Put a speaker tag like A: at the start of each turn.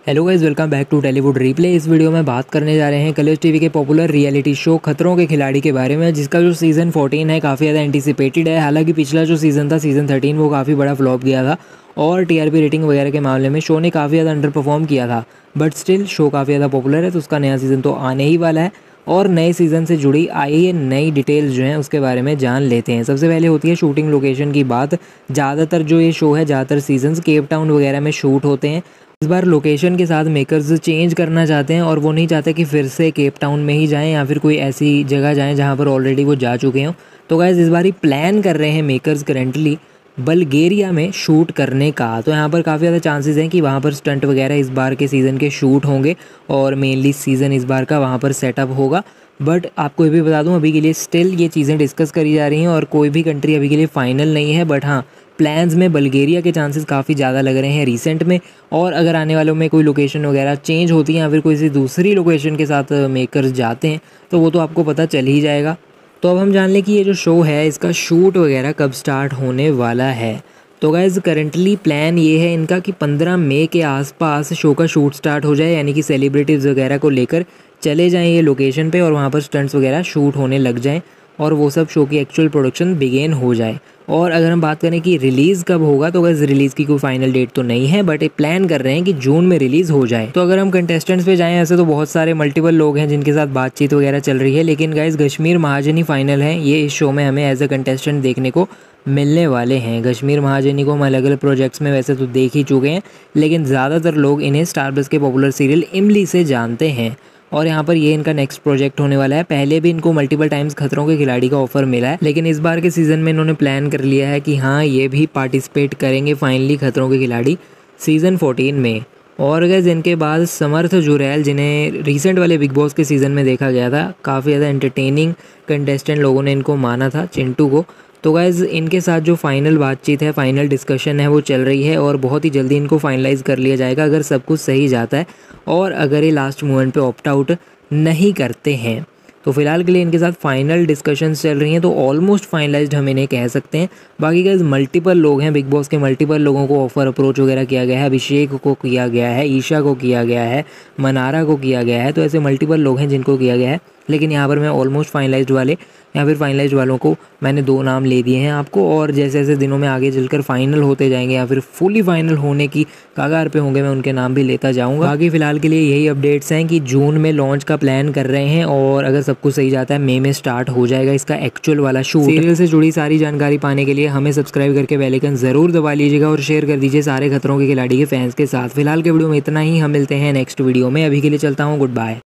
A: Hello guys, welcome back to Tollywood replay. इस video में बात करने जा रहे हैं कलर्स टीवी के popular reality show Khatron ke खिलाड़ी के बारे में, जिसका जो सीज़न 14 है काफ़ी ज़्यादा एंटिसिपेटेड है। हालांकि पिछला जो सीज़न था सीज़न 13 वो काफ़ी बड़ा फ्लॉप गया था और टीआरपी रेटिंग वगैरह के मामले में शो ने काफ़ी ज़्यादा अंडर परफॉर्म किया था। बट स्टिल शो काफ़ी ज़्यादा पॉपुलर है, तो उसका नया सीज़न तो आने ही वाला है और नए सीज़न से जुड़ी आइए नई डिटेल्स जो हैं उसके बारे में जान लेते हैं। सबसे पहले होती है शूटिंग लोकेशन की बात। ज़्यादातर जो ये शो है, ज़्यादातर सीजन्स केप टाउन वगैरह में शूट होते हैं। इस बार लोकेशन के साथ मेकर्स चेंज करना चाहते हैं और वो नहीं चाहते कि फिर से केप टाउन में ही जाएं या फिर कोई ऐसी जगह जाएं जहां पर ऑलरेडी वो जा चुके हों। तो गाइस इस बार ही प्लान कर रहे हैं मेकर्स करेंटली बल्गेरिया में शूट करने का। तो यहाँ पर काफ़ी ज़्यादा चांसेस हैं कि वहाँ पर स्टंट वगैरह इस बार के सीज़न के शूट होंगे और मेनली सीज़न इस बार का वहाँ पर सेटअप होगा। बट आपको ये भी बता दूं, अभी के लिए स्टिल ये चीज़ें डिस्कस करी जा रही हैं और कोई भी कंट्री अभी के लिए फ़ाइनल नहीं है। बट हाँ, प्लान्स में बल्गेरिया के चांसेस काफ़ी ज़्यादा लग रहे हैं रिसेंट में। और अगर आने वालों में कोई लोकेशन वगैरह चेंज होती है या फिर कोई सी दूसरी लोकेशन के साथ मेकर्स जाते हैं तो वो तो आपको पता चल ही जाएगा। तो अब हम जान लें कि ये जो शो है इसका शूट वगैरह कब स्टार्ट होने वाला है। तो गाइज़ करंटली प्लान ये है इनका कि 15 मई के आसपास शो का शूट स्टार्ट हो जाए, यानी कि सेलिब्रिटीज़ वगैरह को लेकर चले जाएं ये लोकेशन पे और वहाँ पर स्टंट्स वगैरह शूट होने लग जाएं और वो सब शो की एक्चुअल प्रोडक्शन बिगेन हो जाए। और अगर हम बात करें कि रिलीज़ कब होगा, तो गाइस रिलीज़ की कोई फाइनल डेट तो नहीं है, बट एक प्लान कर रहे हैं कि जून में रिलीज़ हो जाए। तो अगर हम कंटेस्टेंट्स पे जाएं, ऐसे तो बहुत सारे मल्टीपल लोग हैं जिनके साथ बातचीत वगैरह चल रही है, लेकिन गाइस कश्मीर महाजनी फाइनल है, ये इस शो में हमें एज अ कंटेस्टेंट देखने को मिलने वाले हैं। कश्मीर महाजनी को हम अलग अलग प्रोजेक्ट्स में वैसे तो देख ही चुके हैं, लेकिन ज़्यादातर लोग इन्हें स्टार प्लस के पॉपुलर सीरियल इमली से जानते हैं और यहाँ पर ये इनका नेक्स्ट प्रोजेक्ट होने वाला है। पहले भी इनको मल्टीपल टाइम्स खतरों के खिलाड़ी का ऑफर मिला है, लेकिन इस बार के सीज़न में इन्होंने प्लान कर लिया है कि हाँ, ये भी पार्टिसिपेट करेंगे फाइनली खतरों के खिलाड़ी सीज़न 14 में। और गैस इनके बाद समर्थ जुरैल, जिन्हें रिसेंट वाले बिग बॉस के सीज़न में देखा गया था, काफ़ी ज़्यादा एंटरटेनिंग कंटेस्टेंट लोगों ने इनको माना था, चिंटू को। तो गाइज़ इनके साथ जो फाइनल बातचीत है, फाइनल डिस्कशन है, वो चल रही है और बहुत ही जल्दी इनको फाइनलाइज़ कर लिया जाएगा अगर सब कुछ सही जाता है और अगर ये लास्ट मोमेंट पे ऑप्ट आउट नहीं करते हैं। तो फिलहाल के लिए इनके साथ फाइनल डिस्कशंस चल रही हैं, तो ऑलमोस्ट फाइनलाइज्ड हम इन्हें कह सकते हैं। बाकी गाइस मल्टीपल लोग हैं, बिग बॉस के मल्टीपल लोगों को ऑफर अप्रोच वगैरह किया गया है। अभिषेक को किया गया है, ईशा को किया गया है, मनारा को किया गया है, तो ऐसे मल्टीपल लोग हैं जिनको किया गया है। लेकिन यहाँ पर मैं ऑलमोस्ट फाइनलाइज्ड वाले या फिर फाइनलाइज्ड वालों को मैंने 2 नाम ले दिए हैं आपको, और जैसे जैसे दिनों में आगे चलकर फाइनल होते जाएंगे या फिर फुली फाइनल होने की कगार पे होंगे, मैं उनके नाम भी लेता जाऊंगा। बाकी फिलहाल के लिए यही अपडेट्स हैं कि जून में लॉन्च का प्लान कर रहे हैं और अगर सब कुछ सही जाता है मई में स्टार्ट हो जाएगा इसका एक्चुअल वाला शूट। सीरियल से जुड़ी सारी जानकारी पाने के लिए हमें सब्सक्राइब करके बेल आइकन ज़रूर दबा लीजिएगा और शेयर कर दीजिए सारे खतरों के खिलाड़ी के फैंस के साथ। फिलहाल के वीडियो में इतना ही, हम मिलते हैं नेक्स्ट वीडियो में। अभी के लिए चलता हूँ, गुड बाय।